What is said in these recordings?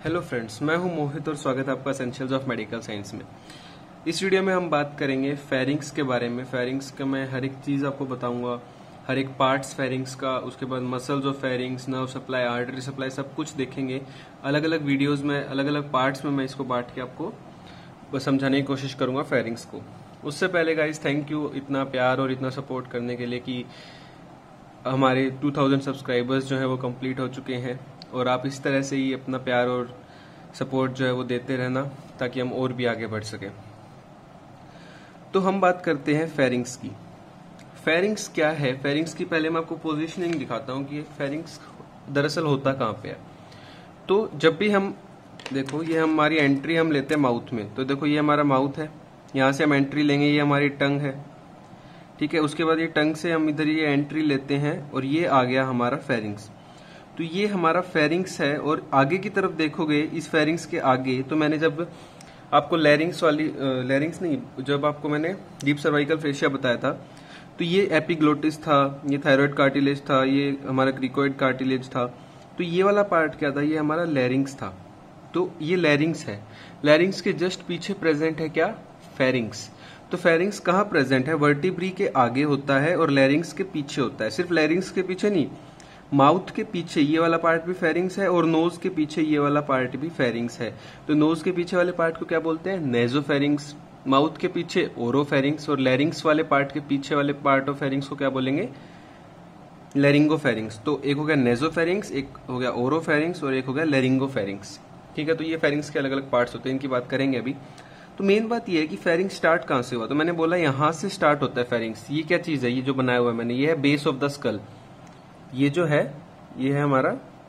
Hello friends, मैं हूं मोहित और स्वागत है आपका एसेंशियल्स ऑफ मेडिकल साइंस में। इस वीडियो में हम बात करेंगे फेरिंग्स के बारे में। फेरिंग्स का मैं हर एक चीज आपको बताऊंगा, हर एक पार्ट्स फेरिंग्स का, उसके बाद muscles of pharynx, nerve supply, artery supply, सब कुछ देखेंगे। अलग अलग वीडियोस में, अलग अलग पार्ट्स में मैं इसको बांट के आपको समझाने की कोशिश करूंगा फेरिंग्स को। उससे पहले गाइज थैंक यू इतना प्यार और इतना सपोर्ट करने के लिए कि हमारे 2000 सब्सक्राइबर्स जो है वो कंप्लीट हो चुके हैं और आप इस तरह से ही अपना प्यार और सपोर्ट जो है वो देते रहना ताकि हम और भी आगे बढ़ सकें। तो हम बात करते हैं फेरिंग्स की। फेरिंग्स क्या है? फेरिंग्स की पहले मैं आपको पोजीशनिंग दिखाता हूं कि फेरिंग्स दरअसल होता कहां पे है। तो जब भी हम देखो, ये हमारी एंट्री हम लेते हैं माउथ में, तो देखो ये हमारा माउथ है, यहां से हम एंट्री लेंगे, ये हमारी टंग है, ठीक है। उसके बाद ये टंग से हम इधर ये एंट्री लेते हैं और ये आ गया हमारा फेरिंग्स। तो ये हमारा फेरिंग्स है। और आगे की तरफ देखोगे इस फेरिंग्स के आगे, तो मैंने जब आपको लैरिंग्स नहीं, जब आपको मैंने डीप सर्वाइकल फेशिया बताया था, तो ये एपिग्लोटिस था, ये थायराइड कार्टिलेज था, ये हमारा क्रिकोइड कार्टिलेज था। तो ये वाला पार्ट क्या था? ये हमारा लैरिंग्स था। तो ये लैरिंग्स है। लैरिंग्स के जस्ट पीछे प्रेजेंट है क्या? फेरिंग्स। तो फेरिंग्स कहाँ प्रेजेंट है? वर्टिब्री के आगे होता है और लैरिंग्स के पीछे होता है। सिर्फ लैरिंग्स के पीछे नहीं, माउथ के पीछे ये वाला पार्ट भी फेरिंग्स है और नोज के पीछे ये वाला पार्ट भी फेरिंग्स है। तो नोज के पीछे वाले पार्ट को क्या बोलते हैं? नेजोफेरिंग्स। माउथ के पीछे ओरोफेरिंग्स और लैरिंग्स वाले पार्ट के पीछे वाले पार्ट ऑफ फेरिंग्स को क्या बोलेंगे? लैरिंगोफेरिंग्स। तो एक हो गया नेजोफेरिंग्स, एक हो गया ओरोफेरिंग्स और एक हो गया लैरिंगोफेरिंग्स, ठीक है। तो ये फेरिंग्स के अलग अलग पार्ट्स होते हैं, इनकी बात करेंगे अभी। तो मेन बात ये है कि फेरिंग स्टार्ट कहां से हुआ? तो मैंने बोला यहां से स्टार्ट होता है फेरिंग्स। ये क्या चीज है? ये जो बनाया हुआ है मैंने, ये है बेस ऑफ द स्कल। ये जो है, ये है हमारा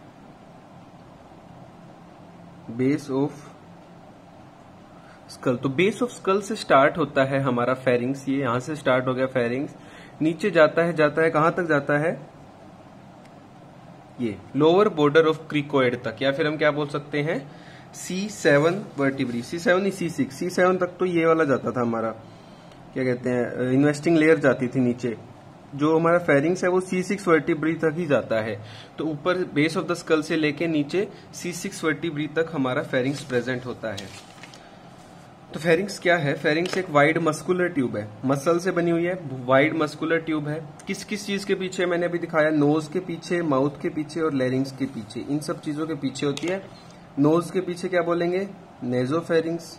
बेस ऑफ स्कल। तो बेस ऑफ स्कल से स्टार्ट होता है हमारा फेरिंग्स। ये यहां से स्टार्ट हो गया फेरिंग्स, नीचे जाता है कहां तक जाता है? ये लोअर बॉर्डर ऑफ क्रिकोइड तक, या फिर हम क्या बोल सकते हैं? C7 वर्टिब्री, C7 नहीं C6, C7 तक तो ये वाला जाता था हमारा, क्या कहते हैं, इन्वेस्टिंग लेयर जाती थी नीचे। जो हमारा फेरिंग्स है वो C6 वर्टिब्री तक ही जाता है। तो ऊपर बेस ऑफ द स्कल से लेके नीचे C6 वर्टिब्री तक हमारा फेरिंग्स प्रेजेंट होता है। तो फेरिंग्स क्या है? फेरिंग्स एक वाइड मस्कुलर ट्यूब है, मसल से बनी हुई है, वाइड मस्कुलर ट्यूब है। किस किस चीज के पीछे? मैंने अभी दिखाया, नोज के पीछे, माउथ के पीछे और लैरिंग्स के पीछे, इन सब चीजों के पीछे होती है। नोज के पीछे क्या बोलेंगे? नेजोफेरिंग्स।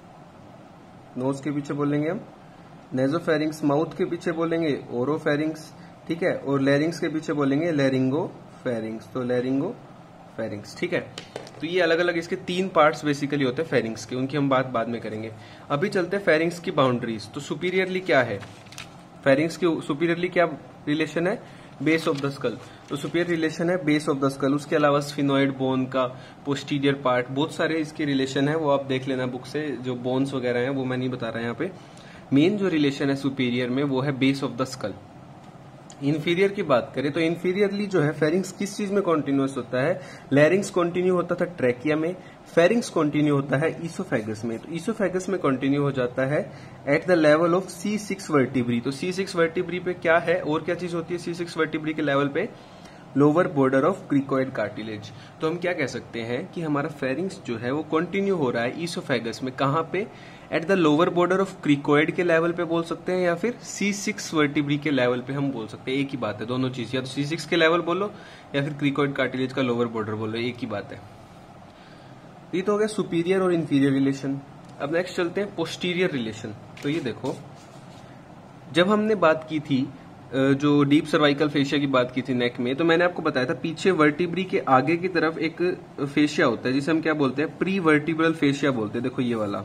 नोज के पीछे बोलेंगे हम नेजोफेरिंग्स, माउथ के पीछे बोलेंगे ओरोफेरिंग्स, ठीक है, और लैरिंग्स के पीछे बोलेंगे लैरिंगोफेरिंग्स। तो लैरिंगोफेरिंग्स, ठीक है। तो ये अलग अलग इसके 3 पार्ट्स बेसिकली होते हैं फेरिंग्स के, उनकी हम बात बाद में करेंगे। अभी चलते हैं फेरिंग्स की बाउंड्रीज। तो सुपीरियरली क्या है? फेरिंग्स की सुपीरियरली क्या रिलेशन है? Base of the skull. तो सुपीरियर रिलेशन है बेस ऑफ द स्कल। उसके अलावा स्फिनोइड बोन का पोस्टीरियर पार्ट, बहुत सारे इसके रिलेशन है, वो आप देख लेना बुक से। जो बोन्स वगैरह हैं वो मैं नहीं बता रहा यहाँ पे। मेन जो रिलेशन है सुपीरियर में वो है base of the skull. Inferior की बात करें तो इंफीरियरली जो है फेरिंग्स किस चीज में कॉन्टिन्यूअस होता है? लैरिंग्स कॉन्टिन्यू होता था ट्रैकिया में, फेरिंग्स कॉन्टिन्यू होता है ईसोफेगस में। तो ईसोफेगस में कॉन्टिन्यू हो जाता है at the level of C6 vertebra. तो C6 वर्टिब्री पे क्या है और क्या चीज होती है? C6 वर्टिब्री के लेवल पे lower border of cricoid cartilage. तो हम क्या कह सकते हैं कि हमारा फेरिंग्स जो है वो कंटिन्यू हो रहा है ईसोफेगस में। कहां पे? At the lower border of cricoid के लेवल पे बोल सकते हैं, या फिर C6 वर्टिब्री के लेवल पे हम बोल सकते हैं। एक ही बात है दोनों चीज, या तो C6 के लेवल बोलो या फिर क्रिकोइड कार्टिलेज का लोअर बॉर्डर बोलो, एक ही बात है। ये तो हो गया सुपीरियर और इंफीरियर रिलेशन। अब नेक्स्ट चलते हैं पोस्टीरियर रिलेशन। तो ये देखो, जब हमने बात की थी जो डीप सर्वाइकल फेशिया की बात की थी नेक में, तो मैंने आपको बताया था पीछे वर्टिब्री के आगे की तरफ एक फेशिया होता है जिसे हम क्या बोलते हैं? प्री वर्टिब्रल फेशिया बोलते हैं। देखो ये वाला,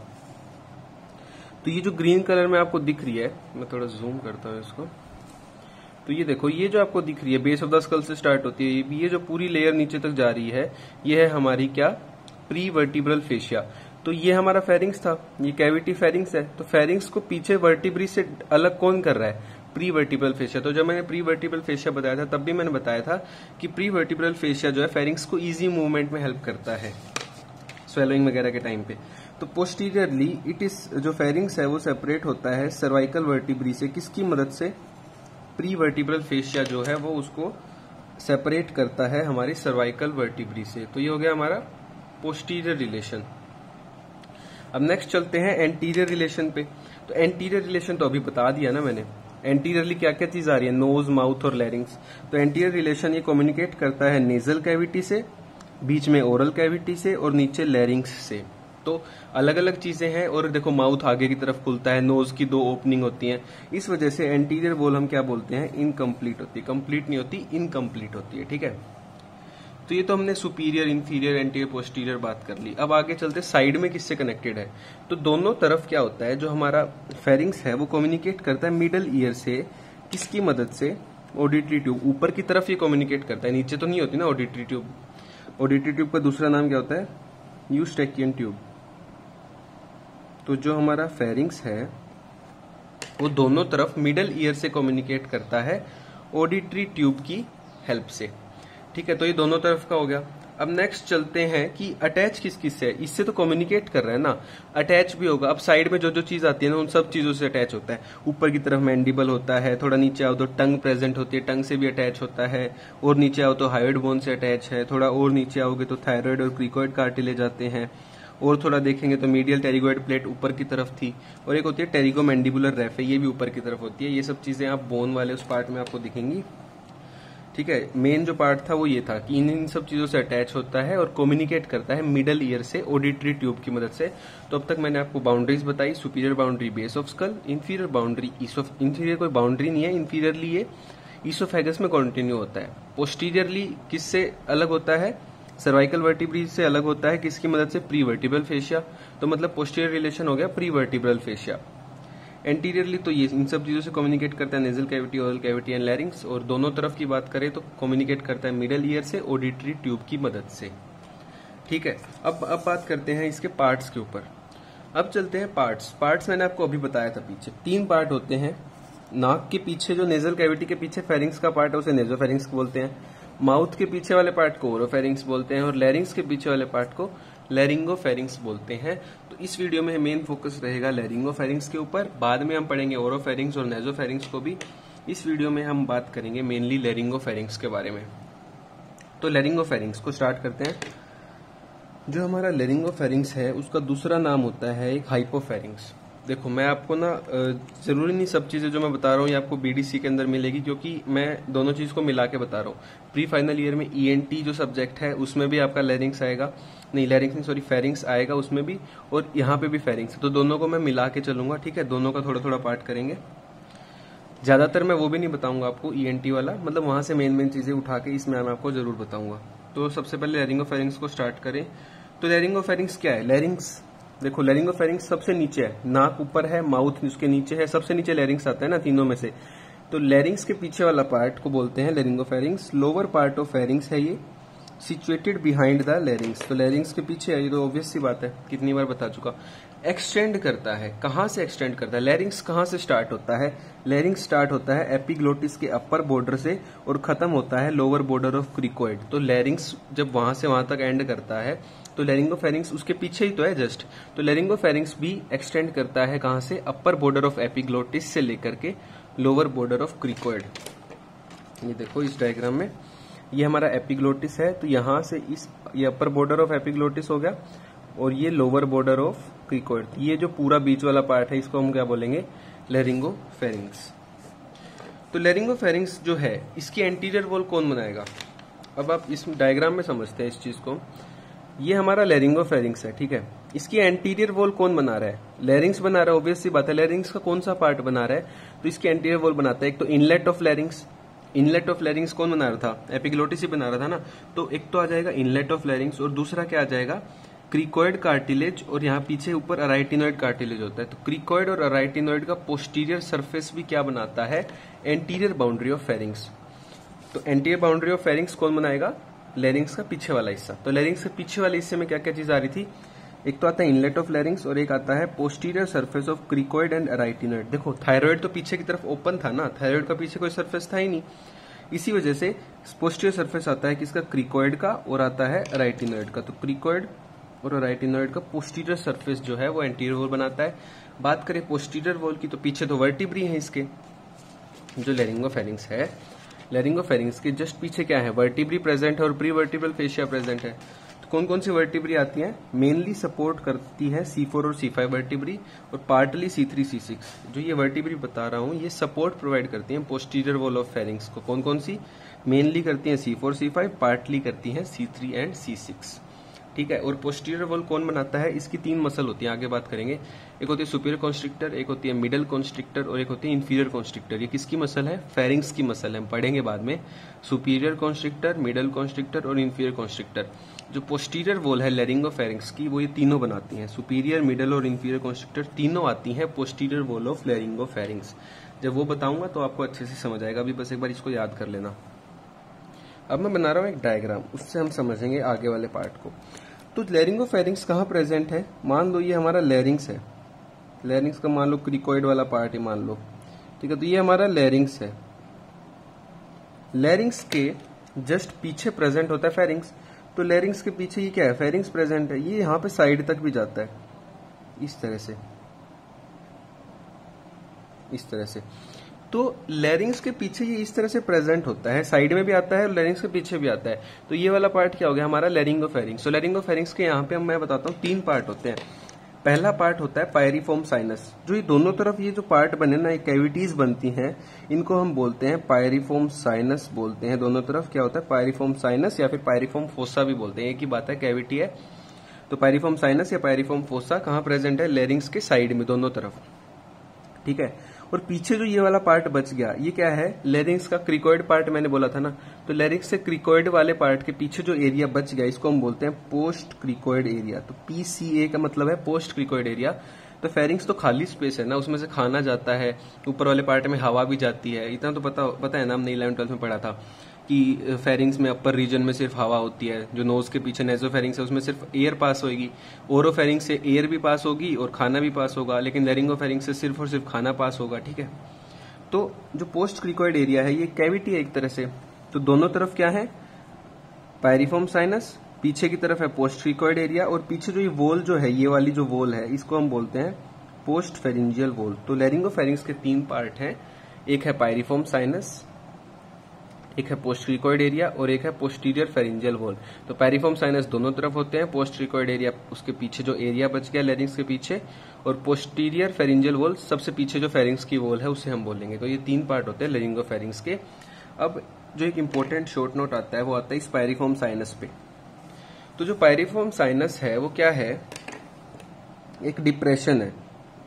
तो ये जो ग्रीन कलर में आपको दिख रही है, मैं थोड़ा जूम करता हूँ इसको। तो ये देखो, ये जो आपको दिख रही है बेस ऑफ द स्कल से स्टार्ट होती है, ये जो पूरी लेयर नीचे तक जा रही है, ये है हमारी क्या? Pre vertebral fascia. तो ये हमारा फेरिंग्स था, ये कैविटी फेरिंग्स है। तो फेरिंग्स को पीछे वर्टिब्री से अलग कौन कर रहा है? Pre vertebral fascia. तो जब मैंने प्री वर्टिब्रल फेशिया बताया था तब भी मैंने बताया था कि प्री वर्टिब्रल फेशिया जो है फेरिंग्स को इजी मूवमेंट में हेल्प करता है स्वेलोइंग वगैरह के टाइम पे। तो पोस्टीरियरली इट इज, जो फेरिंग्स है वो सेपरेट होता है सर्वाइकल वर्टिब्री से। किसकी मदद से? प्री वर्टिब्रल फेशिया जो है वो उसको सेपरेट करता है हमारी सर्वाइकल वर्टिब्री से। तो ये हो गया हमारा पोस्टीरियर रिलेशन। अब नेक्स्ट चलते हैं एंटीरियर रिलेशन पे। तो एंटीरियर रिलेशन तो अभी बता दिया ना मैंने, एंटीरियरली क्या क्या चीज आ रही है, नोज, माउथ और लैरिंग्स। तो एंटीरियर रिलेशन ये कम्युनिकेट करता है नेजल कैविटी से, बीच में ओरल कैविटी से और नीचे लैरिंग्स से। तो अलग अलग चीजें हैं। और देखो माउथ आगे की तरफ खुलता है, नोज की 2 ओपनिंग होती हैं, इस वजह से एंटीरियर वॉल हम क्या बोलते हैं, इनकम्प्लीट होती है। कंप्लीट नहीं होती, इनकम्प्लीट होती है। ठीक है, तो ये तो हमने सुपीरियर, इंफीरियर, एंटीरियर, पोस्टीरियर बात कर ली। अब आगे चलते साइड में किससे कनेक्टेड है। तो दोनों तरफ क्या होता है, जो हमारा फेरिंग्स है वो कम्युनिकेट करता है मिडल ईयर से, किसकी मदद से, ऑडिटरी ट्यूब। ऊपर की तरफ ये कम्युनिकेट करता है, नीचे तो नहीं होती ना ऑडिटरी ट्यूब। ऑडिटरी ट्यूब का दूसरा नाम क्या होता है, यूस्टेकियन ट्यूब। तो जो हमारा फेरिंग्स है वो दोनों तरफ मिडल ईयर से कम्युनिकेट करता है ऑडिटरी ट्यूब की हेल्प से। ठीक है, तो ये दोनों तरफ का हो गया। अब नेक्स्ट चलते हैं कि अटैच किस किस से है। इससे तो कम्युनिकेट कर रहा है ना, अटैच भी होगा। अब साइड में जो जो चीज आती है ना उन सब चीजों से अटैच होता है। ऊपर की तरफ मैंडिबल होता है, थोड़ा नीचे आओ तो टंग प्रेजेंट होती है, टंग से भी अटैच होता है, और नीचे आओ तो हायोइड बोन से अटैच है, थोड़ा और नीचे आओगे तो थायराइड और क्रिकोइड कार्टिलेज आते हैं, और थोड़ा देखेंगे तो मीडियल टेरिगोइड प्लेट ऊपर की तरफ थी, और एक होती है टेरिगोमैंडिबुलर रेफे, ये भी ऊपर की तरफ होती है। ये सब चीजें आप बोन वाले उस पार्ट में आपको दिखेंगी। ठीक है, मेन जो पार्ट था वो ये था कि इन सब चीजों से अटैच होता है और कम्युनिकेट करता है मिडल ईयर से ऑडिटरी ट्यूब की मदद से। तो अब तक मैंने आपको बाउंड्रीज बताई, superior boundary base of skull, inferior boundary inferior कोई बाउंड्री नहीं है, इंफीरियरली ये ईसोफेगस में कंटिन्यू होता है। पोस्टीरियरली किससे अलग होता है, सर्वाइकल वर्टिब्री से अलग होता है, किसकी मदद से, प्री वर्टिब्रल फेशिया। तो मतलब पोस्टीरियर रिलेशन हो गया प्री वर्टिब्रल फेशिया। एंटीरियरली तो ये इन सब चीजों से कम्युनिकेट करता है nasal cavity, oral cavity and larynx. और दोनों तरफ की बात करें तो कम्युनिकेट करता है मिडल ईयर से ऑडिटरी ट्यूब की मदद से। ठीक है, अब बात करते हैं इसके पार्ट्स के ऊपर। अब चलते हैं पार्ट्स मैंने आपको अभी बताया था पीछे 3 पार्ट होते हैं। नाक के पीछे जो नेजल कैविटी के पीछे फेरिंग्स का पार्ट है उसे नेजोफेरिंग्स बोलते हैं, माउथ के पीछे वाले पार्ट को ओरोफेरिंग्स बोलते हैं, और लैरिंग्स के पीछे वाले पार्ट को लैरिंगोफेरिंग्स बोलते हैं। तो इस वीडियो में मेन फोकस रहेगा लैरिंगोफेरिंग्स के ऊपर, बाद में हम पढ़ेंगे ओरोफेरिंग्स और नेजोफेरिंग्स को भी। इस वीडियो में हम बात करेंगे मेनली लैरिंगोफेरिंग्स के बारे में। तो लैरिंगोफेरिंग्स को स्टार्ट करते हैं। जो हमारा लैरिंगोफेरिंग्स है उसका दूसरा नाम होता है एक हाइपोफेरिंग्स। देखो मैं आपको ना जरूरी नहीं सब चीजें जो मैं बता रहा हूँ ये आपको बीडीसी के अंदर मिलेगी, क्योंकि मैं दोनों चीज को मिला के बता रहा हूँ। प्री फाइनल ईयर में ईएनटी जो सब्जेक्ट है उसमें भी आपका लैरिंग्स आएगा, नहीं लैरिंग्स नहीं सॉरी फेरिंग्स आएगा उसमें भी, और यहाँ पे भी फेरिंग्स। तो दोनों को मैं मिला के चलूंगा। ठीक है, दोनों का थोड़ा थोड़ा पार्ट करेंगे। ज्यादातर मैं वो भी नहीं बताऊंगा आपको ईएनटी वाला, मतलब वहां से मेन चीजें उठा के इसमें मैं आपको जरूर बताऊंगा। तो सबसे पहले लैरिंगोफेरिंग्स को स्टार्ट करें। तो लैरिंगोफेरिंग्स क्या है, लैरिंग्स देखो लैरिंगोफेरिंग्स सबसे नीचे है, नाक ऊपर है, माउथ उसके नीचे है, सबसे नीचे लैरिंग्स आता है ना तीनों में से। तो लैरिंग्स के पीछे वाला पार्ट को बोलते हैं laryngopharynx. Lower part of pharynx है ये, सिचुएटेड बिहाइंड द लैरिंग्स। तो लैरिंग्स के पीछे है, ये तो ऑब्वियस सी बात है, कितनी बार बता चुका। एक्सटेंड करता है, कहां से एक्सटेंड करता है, लैरिंग्स कहां से स्टार्ट होता है, लैरिंग्स स्टार्ट होता है एपिग्लोटिस के अपर बॉर्डर से और खत्म होता है लोअर बॉर्डर ऑफ क्रिकोइड। तो लैरिंग्स जब वहां से वहां तक एंड करता है तो लैरिंगोफेरिंग्स उसके पीछे ही तो है जस्ट। तो लैरिंगोफेरिंग्स भी एक्सटेंड करता है कहां से, अपर बॉर्डर ऑफ एपिग्लोटिस से लेकर के लोअर बॉर्डर ऑफ क्रिकोइड। ये देखो इस डायग्राम में ये हमारा एपिग्लोटिस है, तो यहां से ये अपर बॉर्डर ऑफ एपिग्लोटिस हो गया और ये लोअर बॉर्डर ऑफ क्रिकोइड। ये जो पूरा बीच वाला पार्ट है इसको हम क्या बोलेंगे, लैरिंगोफेरिंग्स। तो लैरिंगोफेरिंग्स जो है इसकी एंटीरियर वॉल कौन बनाएगा। अब आप इस डायग्राम में समझते हैं इस चीज को। ये हमारा लैरिंगोफेरिंग्स है, ठीक है। इसकी एंटीरियर वॉल कौन बना रहा है, लैरिंग्स बना रहा है, ऑब्वियस सी बात है। लैरिंग्स का कौन सा पार्ट बना रहा है, तो इसकी एंटीरियर वॉल बनाता है एक तो inlet of larynx. Inlet of larynx कौन बना रहा था, एपिग्लोटिस ही बना रहा था ना। तो एक तो आ जाएगा इनलेट ऑफ लैरिंग्स और दूसरा क्या आ जाएगा, क्रिकोइड कार्टिलेज, और यहाँ पीछे ऊपर अराइटिनोइड कार्टिलेज होता है। तो क्रिकोइड और अराइटिनोइड का पोस्टीरियर सरफेस भी क्या बनाता है, एंटीरियर बाउंड्री ऑफ फेरिंग्स। तो एंटीरियर बाउंड्री ऑफ फेरिंग्स कौन बनाएगा, लैरिंग्स का पीछे वाला हिस्सा। तो लैरिंग्स के पीछे वाले हिस्से में क्या क्या चीज आ रही थी, एक तो आता है इनलेट ऑफ लैरिंग्स और एक आता है posterior surface of cricoid and arytenoid. देखो थायराइड तो पीछे की तरफ ओपन था ना, थायराइड का पीछे कोई सरफेस था ही नहीं, इसी वजह से पोस्टीरियर सरफेस आता है किसका, क्रिकोइड का, और आता है अराइटिनोइड का। तो क्रिकोइड और अराइटिनोइड का पोस्टीरियर सरफेस जो है वो एंटीरियर वॉल बनाता है। बात करें पोस्टीरियर वॉल की तो पीछे तो वर्टिब्री है इसके, जो लैरिंगोफेरिंग्स है, लैरिंगोफेरिंग्स के जस्ट पीछे क्या है, वर्टिब्री प्रेजेंट है और प्री वर्टिब्रल फेशिया प्रेजेंट है। तो कौन कौन सी वर्टिब्री आती हैं? मेनली सपोर्ट करती है C4 और C5 वर्टिब्री और पार्टली C3 C6। जो ये वर्टिब्री बता रहा हूँ ये सपोर्ट प्रोवाइड करती हैं पोस्टीरियर वॉल ऑफ फेरिंग्स को। कौन कौन सी? मेनली करती हैं C4 C5, पार्टली करती हैं C3 एंड C6, ठीक है। और पोस्टीरियर वॉल कौन बनाता है? इसकी 3 मसल होती है, आगे बात करेंगे। एक होती है सुपीरियर कॉन्स्ट्रिक्टर, एक होती है मिडल कॉन्स्ट्रिक्टर और एक होती है इंफीरियर कॉन्स्ट्रिक्टर। ये किसकी मसल है? फेरिंग्स की मसल है, हम पढ़ेंगे बाद में। सुपीरियर कॉन्स्ट्रिक्टर, मिडल कॉन्स्ट्रिक्टर और इंफीरियर कॉन्स्ट्रिक्टर। जो पोस्टीरियर वॉल है लैरिंगोफेरिंग्स की, वो ये तीनों बनाती हैं। सुपीरियर, मिडल और इंफीरियर कॉन्स्ट्रिक्टर तीनों आती हैं पोस्टीरियर वॉल ऑफ लैरिंगोफेरिंग्स। जब वो बताऊंगा तो आपको अच्छे से समझ आएगा, अभी बस एक बार इसको याद कर लेना। अब मैं बना रहा हूँ एक डायग्राम, उससे हम समझेंगे आगे वाले पार्ट को। तो लैरिंगोफेरिंग्स कहाँ प्रेजेंट है? मान लो ये हमारा लैरिंग्स है, लैरिंग्स का मान लो क्रिकोइड वाला पार्ट है मान लो, ठीक है। तो ये हमारा लैरिंग्स है, लैरिंग्स के जस्ट पीछे प्रेजेंट होता है फेरिंग्स। तो लैरिंग्स के पीछे ये क्या है? फेरिंग्स प्रेजेंट है। ये यहाँ पे साइड तक भी जाता है, इस तरह से, इस तरह से। तो लैरिंग्स के पीछे ये इस तरह से प्रेजेंट होता है, साइड में भी आता है और लैरिंग्स के पीछे भी आता है। तो ये वाला पार्ट क्या हो गया? हमारा लैरिंगोफेरिंग्स। तो लैरिंगोफेरिंग्स के यहाँ पे मैं बताता हूँ 3 पार्ट होते हैं। पहला पार्ट होता है पायरिफॉर्म साइनस। जो ये दोनों तरफ ये जो पार्ट बने ना, कैविटीज बनती हैं, इनको हम बोलते हैं पायरिफॉर्म साइनस बोलते हैं। दोनों तरफ क्या होता है? पायरिफॉर्म साइनस या फिर पायरिफॉर्म फोसा भी बोलते हैं, एक ही बात है, कैविटी है। तो पायरिफॉर्म साइनस या पायरिफॉर्म फोसा कहाँ प्रेजेंट है? लैरिंग्स के साइड में, दोनों तरफ, ठीक है। और पीछे जो ये वाला पार्ट बच गया, ये क्या है? लैरिंग्स का क्रिकोइड पार्ट मैंने बोला था ना। तो लैरिंग्स से क्रिकोइड वाले पार्ट के पीछे जो एरिया बच गया, इसको हम बोलते हैं पोस्ट क्रिकोइड एरिया। तो PCA का मतलब है पोस्ट क्रिकोइड एरिया। तो फेरिंग्स तो खाली स्पेस है ना, उसमें से खाना जाता है, ऊपर वाले पार्ट में हवा भी जाती है। इतना तो पता है ना, हमने 11th-12th में पढ़ा था कि फेरिंग्स में अपर रीजन में सिर्फ हवा होती है। जो नोज के पीछे नेजोफेरिंग्स है उसमें सिर्फ एयर पास होगी। ओरोफेरिंग्स से एयर भी पास होगी और खाना भी पास होगा, लेकिन लैरिंगोफेरिंग्स से सिर्फ और सिर्फ खाना पास होगा, ठीक है। तो जो पोस्ट क्रिकोइड एरिया है ये कैविटी है एक तरह से। तो दोनों तरफ क्या है? पायरिफॉर्म साइनस, पीछे की तरफ है पोस्ट क्रिकोइड एरिया, और पीछे जो ये वॉल जो है, ये वाली जो वॉल है, इसको हम बोलते हैं पोस्ट फेरिंजियल वॉल। तो लैरिंगोफेरिंग्स के 3 पार्ट हैं, एक है पायरिफॉर्म साइनस, एक है पोस्ट क्रिकोइड एरिया और एक है पोस्टीरियर फेरिंजियल वॉल। तो पायरिफॉर्म साइनस दोनों तरफ होते हैं, पोस्ट क्रिकोइड एरिया उसके पीछे जो एरिया बच गया लैरिंग्स के पीछे, और पोस्टीरियर फेरिंजियल वॉल सबसे पीछे जो फेरिंग्स की वॉल है उसे हम बोलेंगे। तो ये 3 पार्ट होते हैं लैरिंगोफेरिंग्स के। अब जो एक इंपॉर्टेंट शॉर्ट नोट आता है वो आता है इस पायरिफॉर्म साइनस पे। तो जो पायरिफॉर्म साइनस है वो क्या है? एक डिप्रेशन है।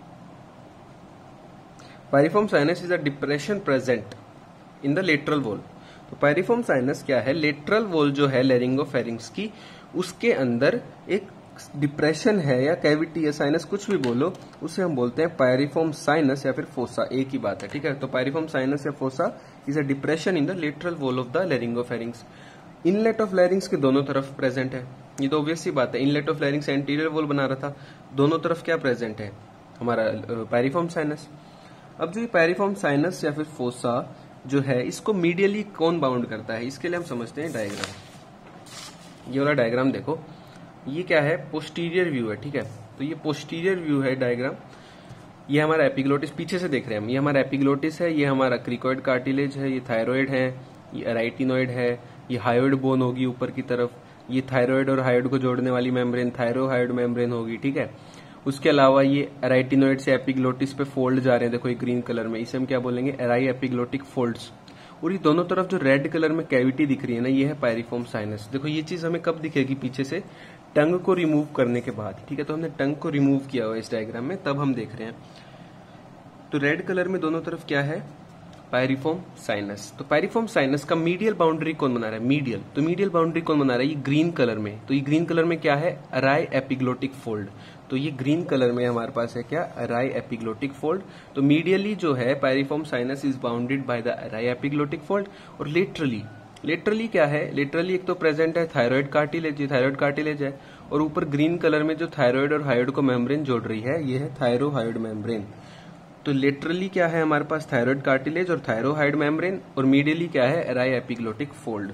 Piriform sinus is a depression present in the lateral wall. तो पायरिफॉर्म साइनस क्या है? लेटरल वॉल जो है लैरिंगोफेरिंग्स की, उसके अंदर एक डिप्रेशन है या कैविटी या साइनस, कुछ भी बोलो, उसे हम बोलते हैं पायरिफॉर्म साइनस या फिर फोसा, एक ही बात है, ठीक है। तो पायरिफॉर्म साइनस या fossa is a depression in the lateral wall of the laryngopharynx. Inlet of larynx के दोनों तरफ प्रेजेंट है, ये तो ऑब्वियस सी बात है। Inlet of larynx anterior wall बना रहा था, दोनों तरफ क्या प्रेजेंट है? हमारा पायरिफॉर्म साइनस। अब जो ये पायरिफॉर्म साइनस या फिर फोसा जो है, इसको मीडियली कौन बाउंड करता है? इसके लिए हम समझते हैं डायग्राम। ये वाला डायग्राम देखो, ये क्या है? पोस्टीरियर व्यू है, ठीक है। तो ये पोस्टीरियर व्यू है डायग्राम। ये हमारा एपिग्लोटिस, पीछे से देख रहे हैं हम, ये हमारा एपिग्लोटिस है, ये हमारा क्रिकोइड कार्टिलेज है, ये थायराइड है, ये अराइटिनोइड है, ये हायोइड बोन होगी ऊपर की तरफ, ये थायराइड और हायोइड को जोड़ने वाली मेम्ब्रेन थायरोहायोइड मेम्ब्रेन होगी, ठीक है। उसके अलावा ये अराइटिनोइड से एपिग्लोटिस पे फोल्ड जा रहे हैं, देखो ये ग्रीन कलर में, इसे हम क्या बोलेंगे? Aryepiglottic folds. और ये दोनों तरफ जो रेड कलर में कैविटी दिख रही है ना, ये है पायरिफॉर्म साइनस। देखो ये चीज हमें कब दिखेगी? पीछे से टंग को रिमूव करने के बाद, ठीक है। तो हमने टंग को रिमूव किया हुआ इस डायग्राम में, तब हम देख रहे हैं। तो रेड कलर में दोनों तरफ क्या है? Piriform sinus. तो पायरिफॉर्म साइनस का मीडियल बाउंड्री कौन बना रहा है? मीडियल। तो मीडियल बाउंड्री कौन बना रहा है? ये ग्रीन कलर में। तो ये ग्रीन कलर में क्या है? Aryepiglottic fold. तो ये ग्रीन कलर में हमारे पास है क्या? Aryepiglottic fold. तो मीडियली जो है piriform sinus is bounded by the aryepiglottic fold. और लेटरली क्या है? लेटरली एक तो प्रेजेंट है थायराइड कार्टिलेज, ये थायराइड कार्टिलेज है, और ऊपर ग्रीन कलर में जो थायराइड और हायोइड को मेम्ब्रेन जोड़ रही है, ये है थायरोहायोइड मेम्ब्रेन। तो लेटरली क्या है हमारे पास? थायराइड कार्टिलेज और थायरोहायोइड मेम्ब्रेन, और मीडियली क्या है? Aryepiglottic fold.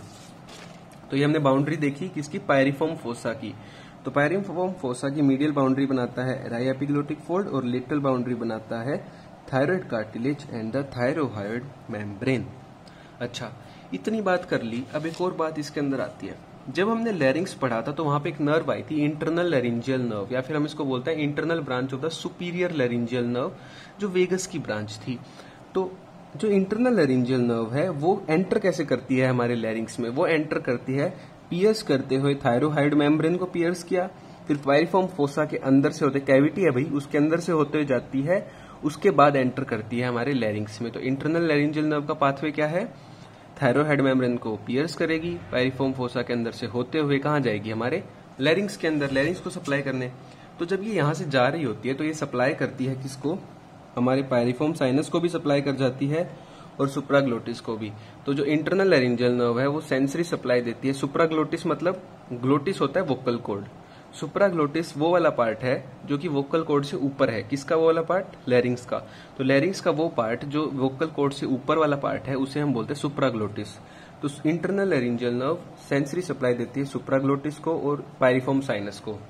तो ये हमने बाउंड्री देखी किसकी? पायरिफॉर्म फोसा की। तो पायरिफॉर्म फोसा की मीडियल बाउंड्री बनाता है अराई एपिग्लोटिक फोल्ड, और लेटरल बाउंड्री बनाता है thyroid cartilage and the thyrohyoid membrane. अच्छा, इतनी बात कर ली। अब एक और बात इसके अंदर आती है, जब हमने लैरिंग्स पढ़ा था तो वहां पे एक नर्व आई थी, इंटरनल लैरिंजियल नर्व, या फिर हम इसको बोलते हैं internal branch of the superior laryngeal nerve, जो वेगस की ब्रांच थी। तो जो इंटरनल लैरिंजियल नर्व है वो एंटर कैसे करती है हमारे लैरिंग्स में? वो एंटर करती है पियर्स करते हुए थायरोहाइड मेम्ब्रेन को पियर्स किया, फिर पायरिफॉर्म फोसा के अंदर से होते, कैविटी है भाई, उसके अंदर से होते हुए जाती है, उसके बाद एंटर करती है हमारे लैरिंग्स में। तो इंटरनल लैरिंजियल नर्व का पाथवे क्या है? थायरोहाइड मेम्ब्रेन को पियर्स करेगी, पायरिफॉर्म फोसा के अंदर से होते हुए कहाँ जाएगी? हमारे लैरिंग्स के अंदर, लैरिंग्स को सप्लाई करने। तो जब ये यहाँ से जा रही होती है तो ये सप्लाई करती है किसको? हमारे पायरिफॉर्म साइनस को भी सप्लाई कर जाती है और सुप्राग्लोटिस को भी। तो जो इंटरनल लैरिंजियल नर्व है वो सेंसरी सप्लाई देती है। सुप्राग्लोटिस मतलब ग्लोटिस होता है वोकल कॉर्ड, सुप्राग्लोटिस वो वाला पार्ट है जो कि वोकल कॉर्ड से ऊपर है। किसका वो वाला पार्ट? लैरिंग्स का। तो लैरिंग्स का वो पार्ट जो वोकल कॉर्ड से ऊपर वाला पार्ट है उसे हम बोलते हैं सुप्राग्लोटिस। तो internal laryngeal nerve sensory supply देती है सुप्राग्लोटिस को और पायरिफॉर्म साइनस को,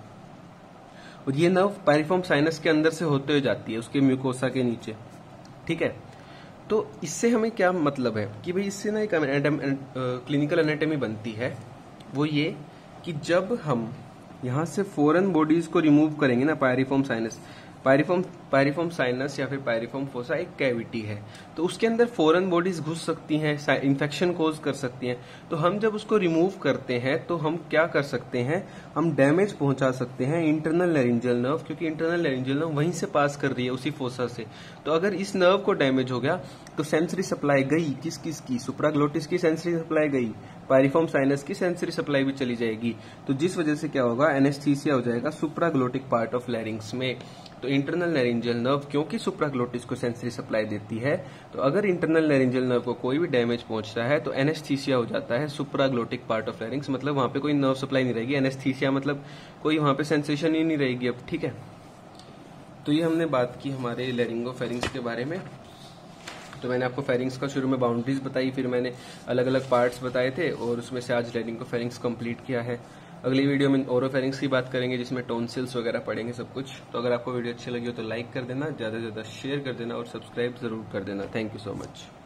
और ये नर्व पायरिफॉर्म साइनस के अंदर से होते हुए जाती है उसके म्यूकोसा के नीचे। ठीक है, तो इससे हमें क्या मतलब है कि भाई इससे ना एक क्लिनिकल एनाटॉमी बनती है, वो ये कि जब हम यहाँ से फॉरेन बॉडीज को रिमूव करेंगे ना, पायरिफॉर्म साइनस, पायरिफॉर्म साइनस या फिर पायरिफॉर्म फोसा एक कैविटी है, तो उसके अंदर फॉरेन बॉडीज घुस सकती हैं, इन्फेक्शन कोज कर सकती हैं। तो हम जब उसको रिमूव करते हैं तो हम क्या कर सकते हैं? हम डैमेज पहुंचा सकते हैं इंटरनल लैरिंजियल नर्व, क्योंकि इंटरनल लैरिंजियल नर्व वहीं से पास कर रही है उसी फोसा से। तो अगर इस नर्व को डैमेज हो गया तो सेंसरी सप्लाई गई किस किस की? सुप्राग्लोटिस की सेंसरी सप्लाई गई, पायरिफॉर्म साइनस की सेंसरी सप्लाई भी चली जाएगी। तो जिस वजह से क्या होगा? एनेस्थीसिया हो जाएगा सुप्राग्लोटिक पार्ट ऑफ लैरिंग्स में। तो इंटरनल लैरिंजियल नर्व क्योंकि सुप्राग्लोटिस को सेंसरी सप्लाई देती है, तो अगर इंटरनल लैरिंजियल नर्व को कोई भी डैमेज पहुंचता है तो एनेस्थीसिया हो जाता है सुप्राग्लोटिक पार्ट ऑफ लैरिंग्स, मतलब वहां पे कोई नर्व सप्लाई नहीं रहेगी। एनेस्थीसिया मतलब कोई वहां पे सेंसेशन ही नहीं रहेगी अब। ठीक है, तो ये हमने बात की हमारे लैरिंगोफेरिंग्स के बारे में। तो मैंने आपको फेरिंग्स का शुरू में बाउंड्रीज बताई, फिर मैंने अलग अलग पार्ट्स बताए थे, और उसमें से आज लैरिंगोफेरिंग्स कंप्लीट किया है। अगली वीडियो में ओरोफेरिंग्स की बात करेंगे जिसमें टॉन्सिल्स वगैरह पढ़ेंगे सब कुछ। तो अगर आपको वीडियो अच्छी लगी हो तो लाइक कर देना, ज्यादा से ज्यादा शेयर कर देना और सब्सक्राइब जरूर कर देना। Thank you so much.